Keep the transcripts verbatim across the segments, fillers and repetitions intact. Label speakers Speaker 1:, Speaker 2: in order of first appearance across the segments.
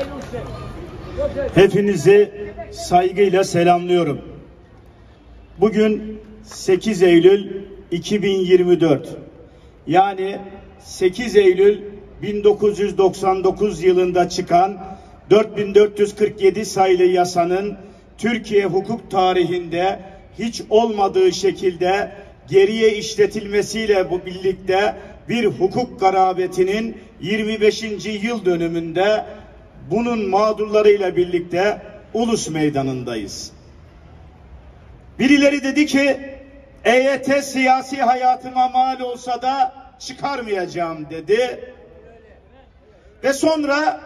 Speaker 1: Hepinizi saygıyla selamlıyorum. Bugün sekiz Eylül iki bin yirmi dört. Yani sekiz Eylül bin dokuz yüz doksan dokuz yılında çıkan dört bin dört yüz kırk yedi sayılı yasanın Türkiye hukuk tarihinde hiç olmadığı şekilde geriye işletilmesiyle bu birlikte bir hukuk garabetinin yirmi beşinci yıl dönümünde bunun mağdurlarıyla birlikte Ulus Meydanı'ndayız. Birileri dedi ki E Y T siyasi hayatıma mal olsa da çıkarmayacağım dedi. Ve sonra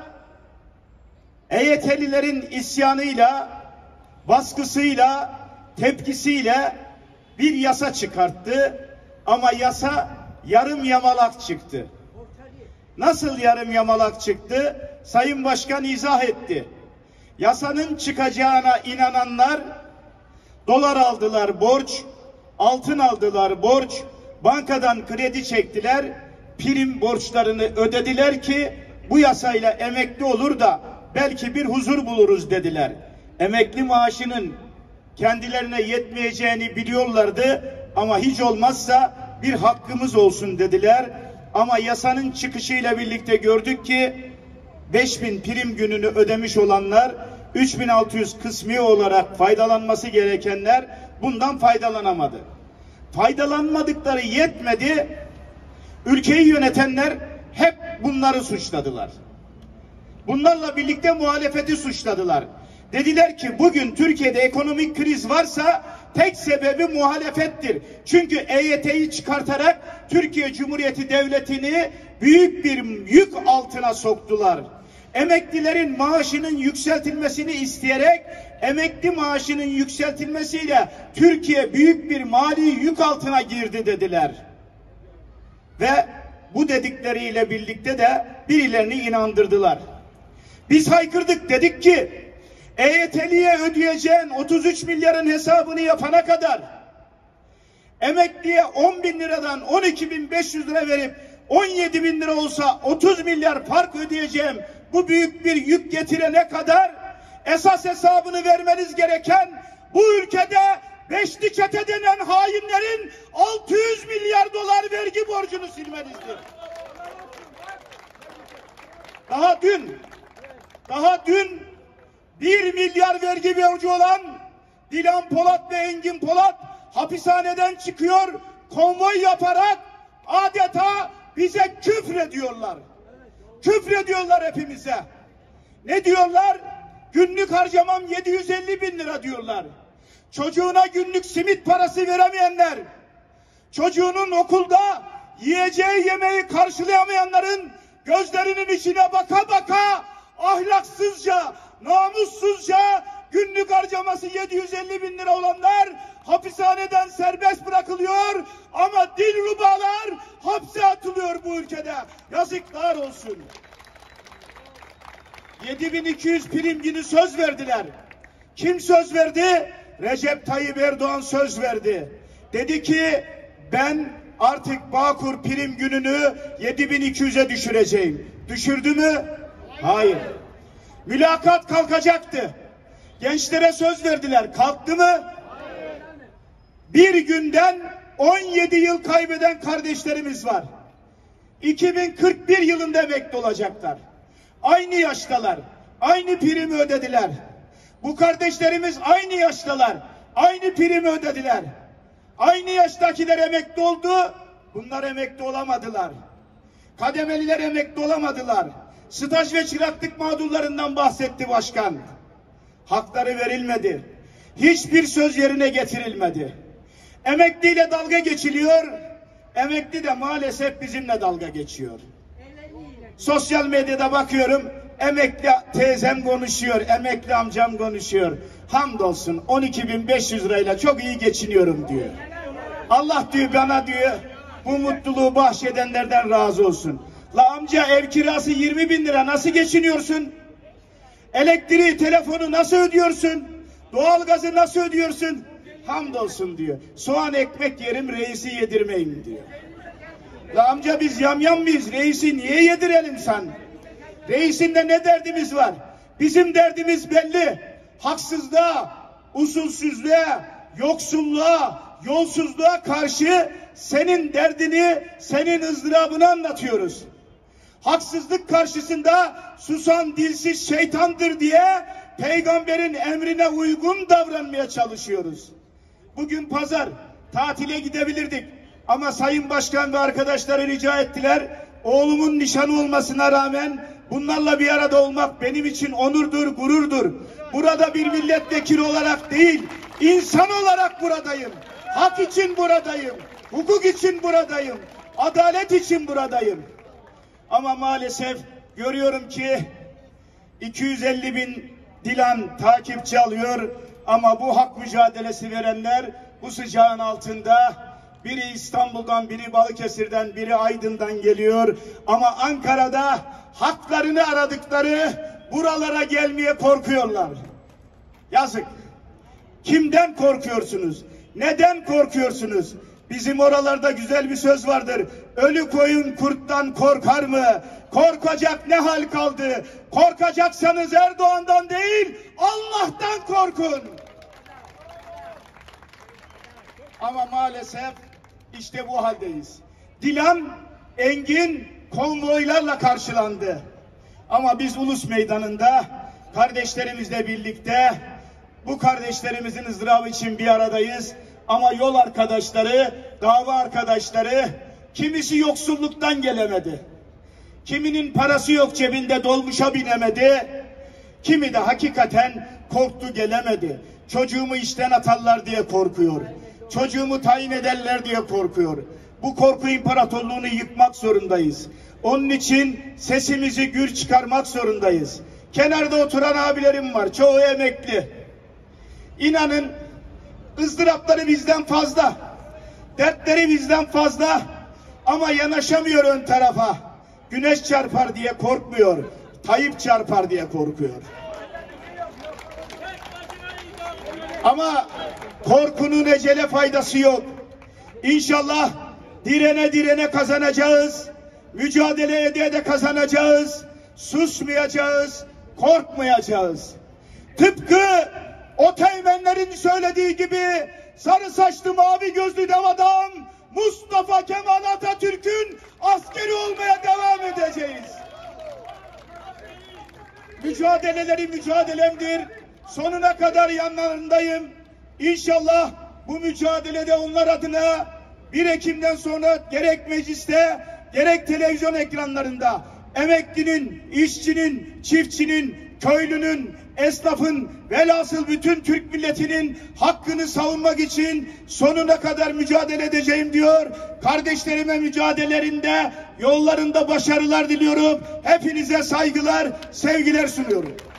Speaker 1: E Y T'lilerin isyanıyla, baskısıyla, tepkisiyle bir yasa çıkarttı. Ama yasa yarım yamalak çıktı. Nasıl yarım yamalak çıktı? Sayın Başkan izah etti. Yasanın çıkacağına inananlar dolar aldılar borç, altın aldılar borç, bankadan kredi çektiler, prim borçlarını ödediler ki bu yasayla emekli olur da belki bir huzur buluruz dediler. Emekli maaşının kendilerine yetmeyeceğini biliyorlardı ama hiç olmazsa bir hakkımız olsun dediler. Ama yasanın çıkışıyla birlikte gördük ki beş bin prim gününü ödemiş olanlar, üç bin altı yüz kısmi olarak faydalanması gerekenler bundan faydalanamadı. Faydalanmadıkları yetmedi, ülkeyi yönetenler hep bunları suçladılar. Bunlarla birlikte muhalefeti suçladılar. Dediler ki bugün Türkiye'de ekonomik kriz varsa tek sebebi muhalefettir. Çünkü E Y T'yi çıkartarak Türkiye Cumhuriyeti Devleti'ni büyük bir yük altına soktular. Emeklilerin maaşının yükseltilmesini isteyerek emekli maaşının yükseltilmesiyle Türkiye büyük bir mali yük altına girdi dediler. Ve bu dedikleriyle birlikte de birilerini inandırdılar. Biz haykırdık, dedik ki E Y T'liye ödeyeceğin otuz üç milyarın hesabını yapana kadar emekliye on bin liradan on iki bin beş yüz lira verip on yedi bin lira olsa otuz milyar fark ödeyeceğim, bu büyük bir yük getirene kadar esas hesabını vermeniz gereken bu ülkede beşli çete denen hainlerin altı yüz milyar dolar vergi borcunu silmenizdir. Daha dün daha dün bir milyar vergi borcu olan Dilan Polat ve Engin Polat hapishaneden çıkıyor, konvoy yaparak adeta bize küfrediyorlar. Küfrediyorlar hepimize. Ne diyorlar? Günlük harcamam yedi yüz elli bin lira diyorlar. Çocuğuna günlük simit parası veremeyenler, çocuğunun okulda yiyeceği yemeği karşılayamayanların gözlerinin içine baka baka ahlaksızca, namussuzca günlük harcaması yedi yüz elli bin lira olanlar hapishaneden serbest bırakılıyor ama dilrubalar hapse atılıyor bu ülkede. Yazıklar olsun. yedi bin iki yüz prim günü söz verdiler. Kim söz verdi? Recep Tayyip Erdoğan söz verdi. Dedi ki ben artık Bağkur prim gününü yedi bin iki yüze düşüreceğim. Düşürdü mü? Hayır. Mülakat kalkacaktı. Gençlere söz verdiler. Kalktı mı? Bir günden on yedi yıl kaybeden kardeşlerimiz var. iki bin kırk bir yılında emekli olacaklar. Aynı yaştalar. Aynı primi ödediler. Bu kardeşlerimiz aynı yaştalar. Aynı primi ödediler. Aynı yaştakiler emekli oldu. Bunlar emekli olamadılar. Kademeliler emekli olamadılar. Staj ve çıraklık mağdurlarından bahsetti başkan. Hakları verilmedi. Hiçbir söz yerine getirilmedi. Emekliyle dalga geçiliyor. Emekli de maalesef bizimle dalga geçiyor. Sosyal medyada bakıyorum. Emekli teyzem konuşuyor. Emekli amcam konuşuyor. Hamdolsun on iki bin beş yüz lirayla çok iyi geçiniyorum diyor. Allah diyor bana diyor bu mutluluğu bahşedenlerden razı olsun. La amca ev kirası yirmi bin lira nasıl geçiniyorsun? Elektriği, telefonu nasıl ödüyorsun? Doğalgazı nasıl ödüyorsun? Hamdolsun diyor. Soğan ekmek yerim, reisi yedirmeyim diyor. La amca biz yamyam mıyız? Reisi niye yedirelim sen? Reisinde ne derdimiz var? Bizim derdimiz belli. Haksızlığa, usulsüzlüğe, yoksulluğa, yolsuzluğa karşı senin derdini, senin ızdırabını anlatıyoruz. Haksızlık karşısında susan dilsiz şeytandır diye peygamberin emrine uygun davranmaya çalışıyoruz. Bugün pazar, tatile gidebilirdik. Ama Sayın Başkan ve arkadaşları rica ettiler. Oğlumun nişanı olmasına rağmen bunlarla bir arada olmak benim için onurdur, gururdur. Burada bir milletvekili olarak değil, insan olarak buradayım. Hak için buradayım. Hukuk için buradayım. Adalet için buradayım. Ama maalesef görüyorum ki iki yüz elli bin Dilan takipçi alıyor ama bu hak mücadelesi verenler bu sıcağın altında biri İstanbul'dan, biri Balıkesir'den, biri Aydın'dan geliyor ama Ankara'da haklarını aradıkları buralara gelmeye korkuyorlar. Yazık. Kimden korkuyorsunuz? Neden korkuyorsunuz? Bizim oralarda güzel bir söz vardır. Ölü koyun kurttan korkar mı? Korkacak ne hal kaldı? Korkacaksanız Erdoğan'dan değil, Allah'tan korkun. Ama maalesef işte bu haldeyiz. Dilan Engin konvoylarla karşılandı. Ama biz Ulus Meydanı'nda kardeşlerimizle birlikte bu kardeşlerimizin ızdırabı için bir aradayız. Ama yol arkadaşları, dava arkadaşları, kimisi yoksulluktan gelemedi. Kiminin parası yok cebinde, dolmuşa binemedi. Kimi de hakikaten korktu, gelemedi. Çocuğumu işten atarlar diye korkuyor. Çocuğumu tayin ederler diye korkuyor. Bu korku imparatorluğunu yıkmak zorundayız. Onun için sesimizi gür çıkarmak zorundayız. Kenarda oturan abilerim var, çoğu emekli. İnanın ızdırapları bizden fazla, dertleri bizden fazla ama yanaşamıyor ön tarafa. Güneş çarpar diye korkmuyor, Tayyip çarpar diye korkuyor. Ama korkunun ecele faydası yok. İnşallah direne direne kazanacağız, mücadele ede ede kazanacağız, susmayacağız, korkmayacağız. Tıpkı o teğmenlerin söylediği gibi sarı saçlı mavi gözlü dev adam Mustafa Kemal Atatürk'ün askeri olmaya devam edeceğiz. Mücadeleleri mücadelemdir. Sonuna kadar yanlarındayım. İnşallah bu mücadelede onlar adına bir Ekim'den sonra gerek mecliste gerek televizyon ekranlarında emeklinin, işçinin, çiftçinin, köylünün, esnafın, velhasıl bütün Türk milletinin hakkını savunmak için sonuna kadar mücadele edeceğim diyor. Kardeşlerime mücadelelerinde, yollarında başarılar diliyorum. Hepinize saygılar, sevgiler sunuyorum.